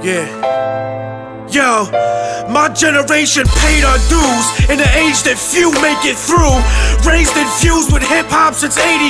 Yeah. Yo, my generation paid our dues in an age that few make it through. Raised and fused with hip-hop since '82.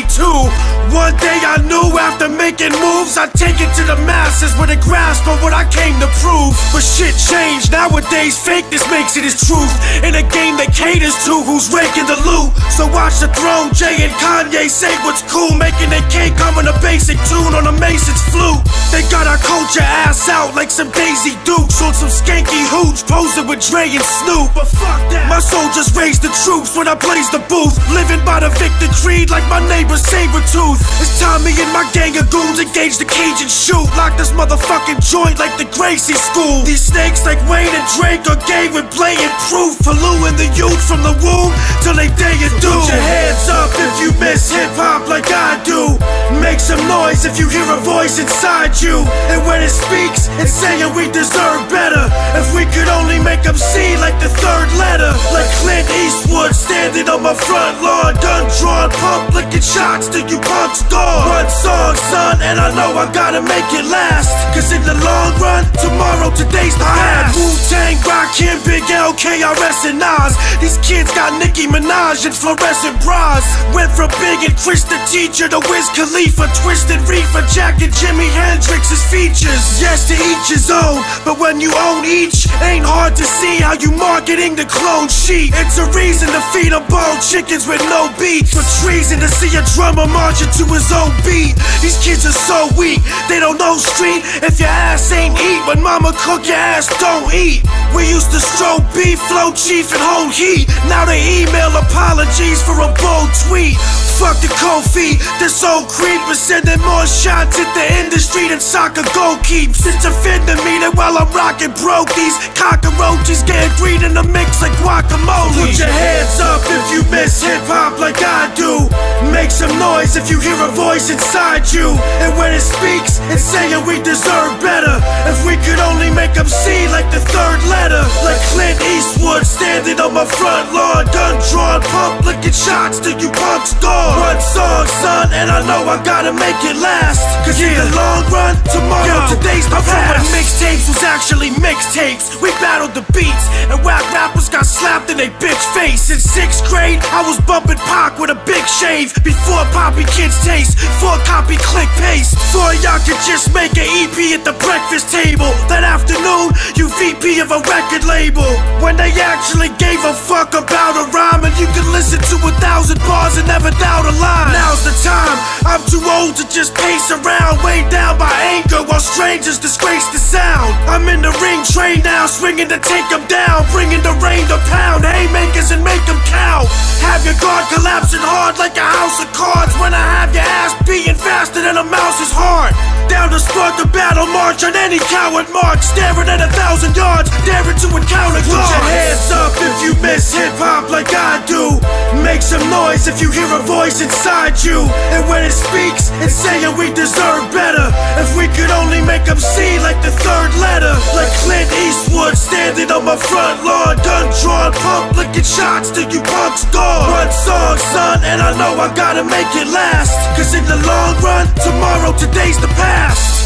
One day I knew after making moves I'd take it to the masses with a grasp of what I came to prove. But shit changed, nowadays fakeness makes it as truth. In a game that caters to who's raking the loot. So watch the throne, Jay and Kanye say what's cool, making their cake come in a basic tune on a Mason's flute. They got our culture ass out like some Daisy Dukes on some skanky hooch, posing with Dre and Snoop. But fuck that, my soldiers raised the troops when I blaze the booth, living by the Victor Creed like my neighbor Sabretooth. It's time me and my gang of goons engage the cage and shoot. Lock this motherfucking joint like the Gracie School. These snakes like Wayne and Drake are gay with blatant proof, polluting the youth from the womb till they day and do. Put your hands up if you miss hip-hop like I do. Make some noise if you hear a voice inside you, and when it speaks, it's saying we deserve better. If we could only make them see like the third letter, like Clint Eastwood standing on my front lawn, gun drawn, pump licking shots till you punks gone. One song, son, and I know I gotta make it last, cause in the long run, tomorrow, today's the past. Wu-Tang, Rakim, Big L, KRS and Nas. These kids got Nicki Minaj and fluorescent bras. Went from Big and Chris the Teacher to Wiz Khalifa, Twisted Reefer, Jack and Jimi Hendrix's features. Yes, to each his own, but when you own each, ain't hard to see how you marketing the clone sheet. It's a reason to feed them boiled chickens with no beats, but treason to see a drummer marching to his own beat. These kids are so weak, they don't know street. If your ass ain't eat, when mama cook, your ass don't eat. We used to stroke beef, flow chief and hold heat. Now they email apologies for a bold tweet. Fuck the Kofi, this old creep is sending more shots at the industry than soccer goal keeps. It's offending me that while I'm rocking broke, these cockroaches getting green in the mix like guacamole. Put your hands up if you miss hip-hop like I do. Make some noise if you hear a voice inside you, and when it speaks, it's saying we deserve better. If we could only make them see like the third letter, like Clint Eastwood standing on my front lawn, gun drawn, pump licking shots till you punks gone. One song, son, and I know I gotta make it last, cause in the long run, tomorrow, today's my past. When mixtapes was actually mixtapes, we battled the beats, and whack rappers got slapped in they bitch face. In 6th grade, I was bumping Pac with a big shave, before Poppy Kids taste, before copy, click, paste. Before y'all could just make an EP at the breakfast table. That afternoon, you VP of a record label, when they actually gave a fuck about a rhyme, and you could listen to 1,000 bars and never doubt a line. Now's the time, I'm too old to just pace around, weighed down by anger while strangers disgrace the sound. I'm in the ring train now, swinging to take them down, bringing the rain to pound haymakers and make them count. Have your guard collapsing hard like a house of cards, when I have your ass beating faster than a mouse's heart. Down to start the battle march on any coward march, staring at 1,000 yards, daring to encounter guards. Put your hands up if you miss hip-hop like I do. Make some noise if you hear a voice inside you, and when it speaks, it's saying we deserve better. If we could only make them see like the third letter, like Clint Eastwood standing on my front lawn, gun drawn, pump licking shots till you punks gone. One song, son, and I know I gotta make it last, cause in the long run, tomorrow, today's the past.